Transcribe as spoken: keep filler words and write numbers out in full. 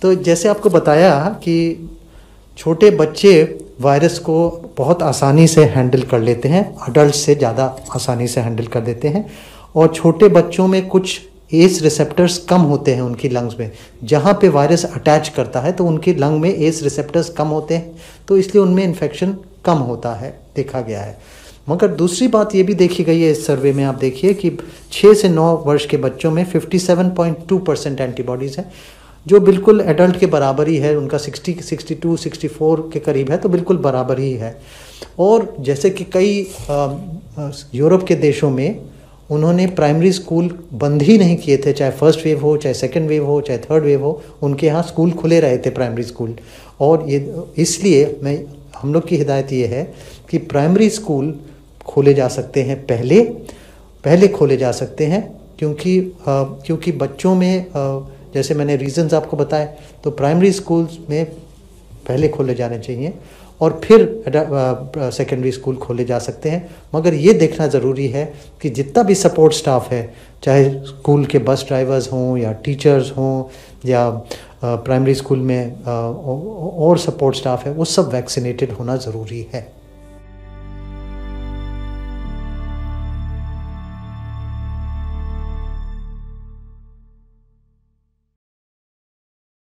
तो जैसे आपको बताया कि छोटे बच्चे वायरस को बहुत आसानी से हैंडल कर लेते हैं, अडल्ट से ज़्यादा आसानी से हैंडल कर देते हैं। और छोटे बच्चों में कुछ एस रिसेप्टर्स कम होते हैं उनकी लंग्स में, जहाँ पे वायरस अटैच करता है तो उनकी लंग में एस रिसेप्टर्स कम होते हैं, तो इसलिए उनमें इन्फेक्शन कम होता है, देखा गया है। मगर दूसरी बात ये भी देखी गई है इस सर्वे में, आप देखिए कि छः से नौ वर्ष के बच्चों में सत्तावन पॉइंट दो परसेंट एंटीबॉडीज़ हैं, जो बिल्कुल एडल्ट के बराबर ही है, उनका साठ, बासठ, चौंसठ के करीब है, तो बिल्कुल बराबर ही है। और जैसे कि कई यूरोप के देशों में उन्होंने प्राइमरी स्कूल बंद ही नहीं किए थे, चाहे फर्स्ट वेव हो, चाहे सेकंड वेव हो, चाहे थर्ड वेव हो, उनके यहाँ स्कूल खुले रहे थे प्राइमरी स्कूल। और ये इसलिए मैं हम लोग की हिदायत ये है कि प्राइमरी स्कूल खोले जा सकते हैं, पहले पहले खोले जा सकते हैं, क्योंकि आ, क्योंकि बच्चों में आ, जैसे मैंने रीजंस आपको बताए, तो प्राइमरी स्कूल्स में पहले खोले जाने चाहिए और फिर सेकेंडरी स्कूल खोले जा सकते हैं। मगर ये देखना ज़रूरी है कि जितना भी सपोर्ट स्टाफ है, चाहे स्कूल के बस ड्राइवर्स हों या टीचर्स हों या प्राइमरी स्कूल में और सपोर्ट स्टाफ है, वो सब वैक्सीनेटेड होना ज़रूरी है।